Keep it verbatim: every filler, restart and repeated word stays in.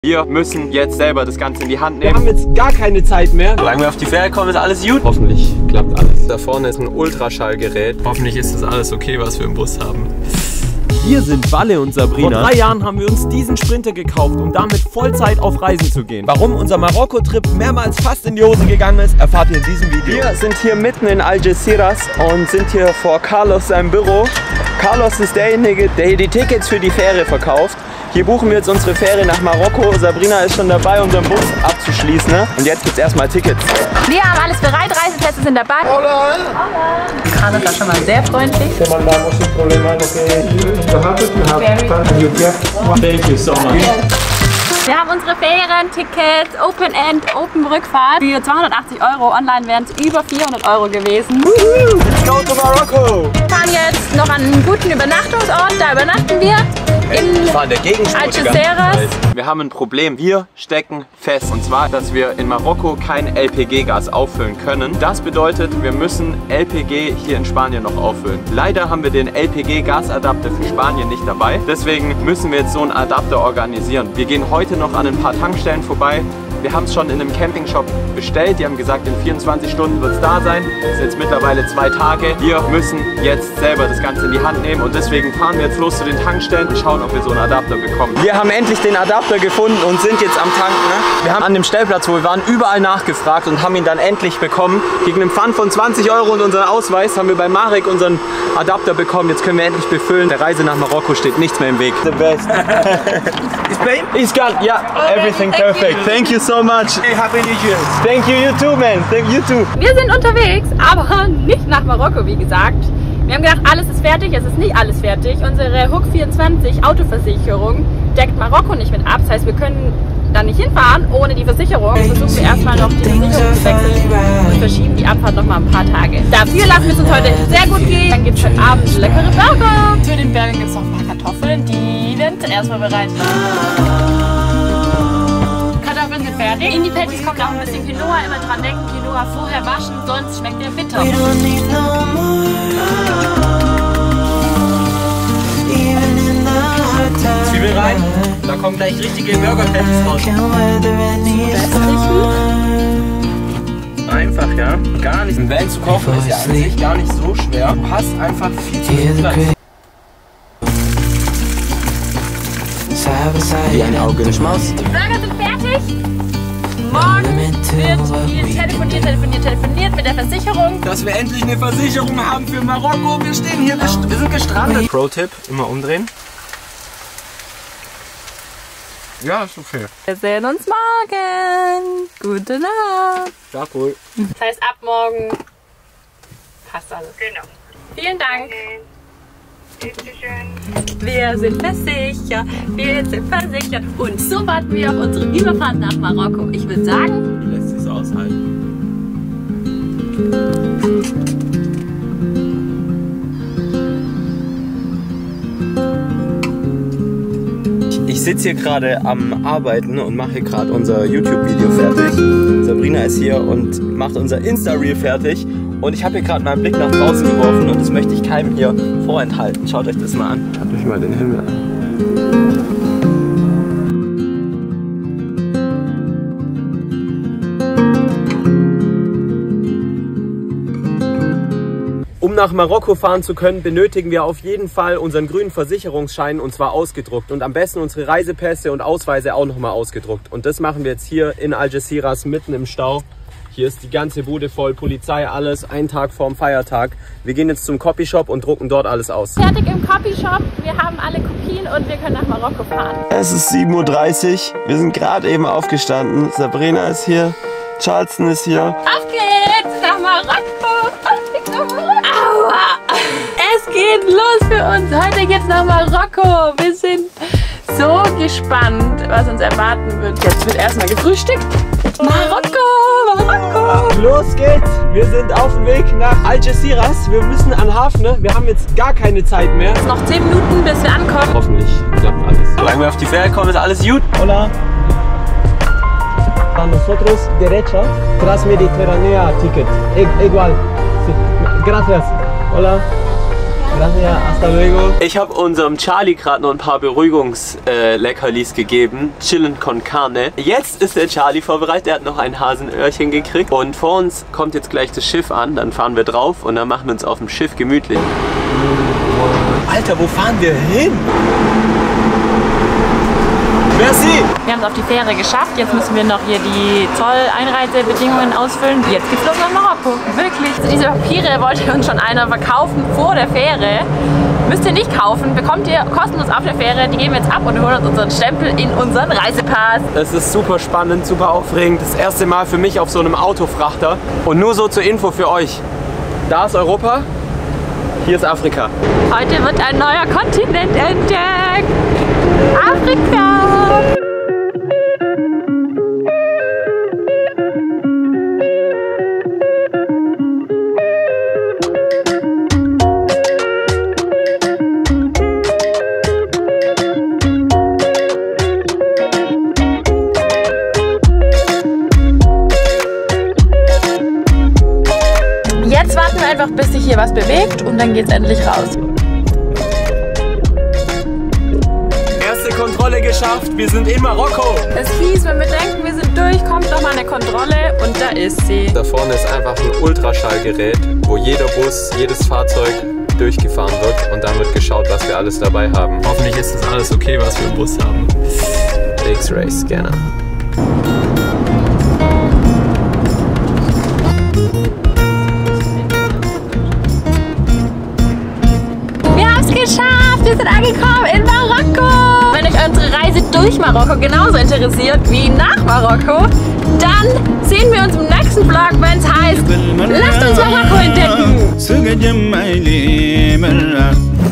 Wir müssen jetzt selber das Ganze in die Hand nehmen. Wir haben jetzt gar keine Zeit mehr. Solange wir auf die Fähre kommen, ist alles gut. Hoffentlich klappt alles. Da vorne ist ein Ultraschallgerät. Hoffentlich ist das alles okay, was wir im Bus haben. Wir sind Walle und Sabrina. Vor drei Jahren haben wir uns diesen Sprinter gekauft, um damit Vollzeit auf Reisen zu gehen. Warum unser Marokko-Trip mehrmals fast in die Hose gegangen ist, erfahrt ihr in diesem Video. Wir sind hier mitten in Algeciras und sind hier vor Carlos seinem Büro. Carlos ist derjenige, der hier die Tickets für die Fähre verkauft. Hier buchen wir jetzt unsere Fähre nach Marokko. Sabrina ist schon dabei, unseren Bus abzuschließen. Ne? Und jetzt gibt es erstmal Tickets. Wir haben alles bereit, Reisepässe sind dabei. Hola! Carlos war schon mal sehr freundlich. Thank you so much. Wir haben unsere Fähren-Tickets, Open End, Open Rückfahrt. Für zweihundertachtzig Euro, online wären es über vierhundert Euro gewesen. Let's go to Marokko! Wir fahren jetzt noch an einen guten Übernachtungsort, da übernachten wir. In Algeciras. Wir haben ein Problem. Wir stecken fest. Und zwar, dass wir in Marokko kein L P G-Gas auffüllen können. Das bedeutet, wir müssen L P G hier in Spanien noch auffüllen. Leider haben wir den L P G-Gasadapter für Spanien nicht dabei. Deswegen müssen wir jetzt so einen Adapter organisieren. Wir gehen heute noch an ein paar Tankstellen vorbei. Wir haben es schon in einem Campingshop bestellt. Die haben gesagt, in vierundzwanzig Stunden wird es da sein. Das sind jetzt mittlerweile zwei Tage. Wir müssen jetzt selber das Ganze in die Hand nehmen und deswegen fahren wir jetzt los zu den Tankstellen und schauen, ob wir so einen Adapter bekommen. Wir haben endlich den Adapter gefunden und sind jetzt am Tanken. Ne? Wir haben an dem Stellplatz, wo wir waren, überall nachgefragt und haben ihn dann endlich bekommen. Gegen einen Pfand von zwanzig Euro und unseren Ausweis haben wir bei Marek unseren Adapter bekommen. Jetzt können wir endlich befüllen. Der Reise nach Marokko steht nichts mehr im Weg. The best. Is paid? Is gone. Yeah, everything perfect. Thank you so much. Hey, happy New Year. Thank you, you too, man. Thank you too. Wir sind unterwegs, aber nicht nach Marokko, wie gesagt. Wir haben gedacht, alles ist fertig. Es ist nicht alles fertig. Unsere Hook vierundzwanzig Autoversicherung deckt Marokko nicht mit ab. Das heißt, wir können da nicht hinfahren ohne die Versicherung. Versuchen wir erstmal noch die Versicherung zu wechseln und verschieben die Abfahrt noch mal ein paar Tage. Dafür lassen wir es uns heute sehr gut gehen. Dann gibt es heute Abend leckere Burger. Für den Burger gibt es noch ein paar Kartoffeln. Die sind erstmal bereit. Kartoffeln sind fertig. In die Patties kommt auch ein bisschen Quinoa. Immer dran denken, Quinoa vorher waschen, sonst schmeckt der bitter. Zwiebeln rein. Da kommen gleich richtige Burger-Patties raus. Einfach, ja. Gar nicht. Ein Van zu kochen ist ja an sich gar nicht so schwer. Du hast einfach viel zu viel Platz. Wie ein Auge in Schmaus. Die Burger sind fertig. Morgen wird viel telefoniert, telefoniert, telefoniert mit der Versicherung. Dass wir endlich eine Versicherung haben für Marokko. Wir stehen hier, wir sind gestrandet. Pro-Tipp, immer umdrehen. Ja, ist okay. Wir sehen uns morgen. Gute Nacht. Ja, cool. Das heißt, ab morgen passt alles. Genau. Vielen Dank. Wir sind versichert, wir sind versichert. Und so warten wir auf unsere Überfahrt nach Marokko. Ich würde sagen, lässt sich's aushalten. Ich sitze hier gerade am Arbeiten und mache gerade unser YouTube-Video fertig. Sabrina ist hier und macht unser Insta-Reel fertig. Und ich habe hier gerade meinen Blick nach draußen geworfen und das möchte ich keinem hier vorenthalten. Schaut euch das mal an. Schaut euch mal den Himmel an. Um nach Marokko fahren zu können, benötigen wir auf jeden Fall unseren grünen Versicherungsschein und zwar ausgedruckt. Und am besten unsere Reisepässe und Ausweise auch nochmal ausgedruckt. Und das machen wir jetzt hier in Algeciras mitten im Stau. Hier ist die ganze Bude voll, Polizei, alles, einen Tag vorm Feiertag. Wir gehen jetzt zum Copyshop und drucken dort alles aus. Fertig im Copyshop, wir haben alle Kopien und wir können nach Marokko fahren. Es ist sieben Uhr dreißig, wir sind gerade eben aufgestanden. Sabrina ist hier, Charleston ist hier. Auf geht's nach Marokko! Auf geht's nach Marokko! Aua! Es geht los für uns, heute geht's nach Marokko. Wir sind so gespannt, was uns erwarten wird. Jetzt wird erstmal gefrühstückt. Marokko! Marokko! Los geht's! Wir sind auf dem Weg nach Algeciras. Wir müssen an den Hafen, ne? Wir haben jetzt gar keine Zeit mehr. Es noch zehn Minuten, bis wir ankommen. Hoffentlich klappt alles. Solange wir auf die Fähre kommen, ist alles gut. Hola. A nosotros derecha, Transmediterránea ticket. E igual. Sí. Gracias. Hola. Ich habe unserem Charlie gerade noch ein paar Beruhigungsleckerlis äh, gegeben. Chillen con Carne. Jetzt ist der Charlie vorbereitet. Er hat noch ein Hasenöhrchen gekriegt. Und vor uns kommt jetzt gleich das Schiff an. Dann fahren wir drauf und dann machen wir uns auf dem Schiff gemütlich. Alter, wo fahren wir hin? Merci! Wir haben es auf die Fähre geschafft. Jetzt müssen wir noch hier die Zolleinreisebedingungen ausfüllen. Jetzt geht's los nach Marokko. Wirklich. Also diese Papiere wollte uns schon einer verkaufen vor der Fähre. Müsst ihr nicht kaufen. Bekommt ihr kostenlos auf der Fähre. Die geben wir jetzt ab und holen uns unseren Stempel in unseren Reisepass. Es ist super spannend, super aufregend. Das erste Mal für mich auf so einem Autofrachter. Und nur so zur Info für euch. Da ist Europa. Hier ist Afrika. Heute wird ein neuer Kontinent entdeckt. Afrika! Jetzt warten wir einfach, bis sich hier was bewegt und dann geht's endlich raus. Kontrolle geschafft, wir sind in Marokko. Es hieß, wenn wir denken, wir sind durch, kommt noch mal eine Kontrolle und da ist sie. Da vorne ist einfach ein Ultraschallgerät, wo jeder Bus, jedes Fahrzeug durchgefahren wird und dann wird geschaut, was wir alles dabei haben. Hoffentlich ist das alles okay, was wir im Bus haben. X-Ray-Scanner. Wir haben es geschafft, wir sind angekommen in Marokko. Wenn euch unsere Reise durch Marokko genauso interessiert wie nach Marokko, dann sehen wir uns im nächsten Vlog, wenn es heißt, lasst uns Marokko entdecken!